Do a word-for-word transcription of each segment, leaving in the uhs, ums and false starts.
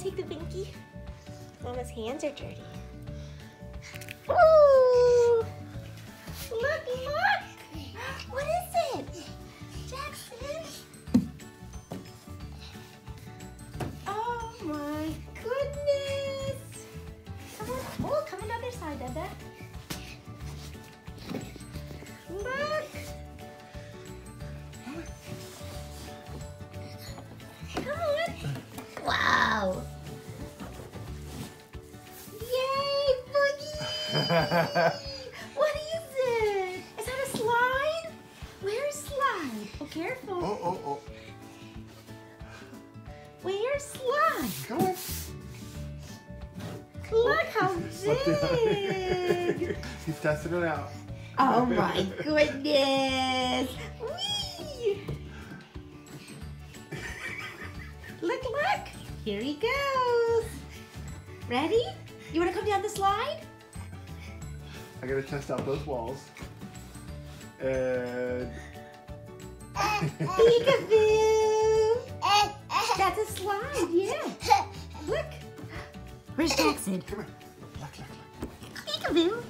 take the binky? Mama's hands are dirty. Ooh! Look, look! What is it? Jackson? Oh my goodness! Come on, oh, come on the other side, Dada. Look! Come on! Wow! Yay, Boogie! What is it? Is that a slide? Where's slide? Oh, careful. Oh, oh, oh. Where's slide? Come on. Look how big. He's testing it out. Oh my goodness. Whee! Look, look. Here he goes. Ready? You want to come down the slide? I gotta test out those walls. And Peekaboo! That's a slide, yeah. Look. Where's Jackson? come here. Look, look, look. Peekaboo.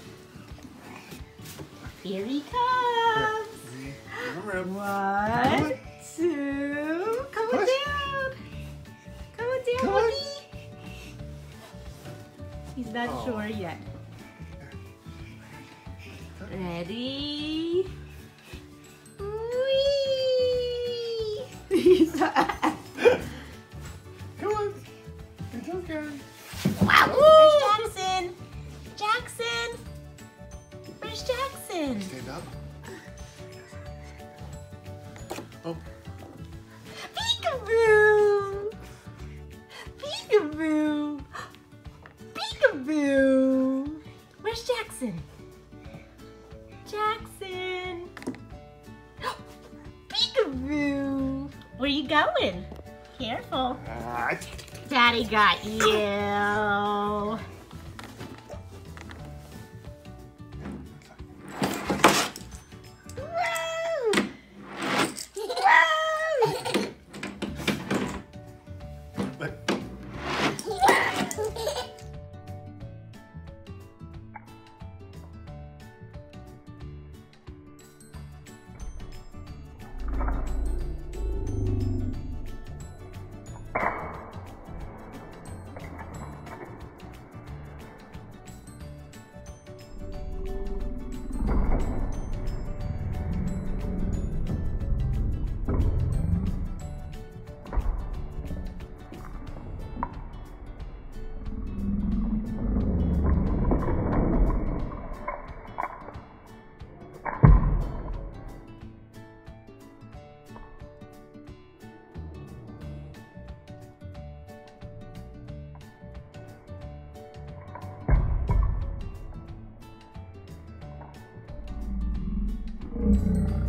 Here he comes. Remember, One, two. Come on Push. down. Come on down, Come on. Boogie. He's not Oh. sure yet. Ready? Whee! Come on. It's okay. Wow! Where's Jackson? Jackson! Where's Jackson? Stand up. Oh. Peekaboo! Peekaboo! Peekaboo! Where's Jackson? Jackson! Peekaboo! Where you going? Careful. Ah, Daddy got you. Woo! Woo! Look. Woo!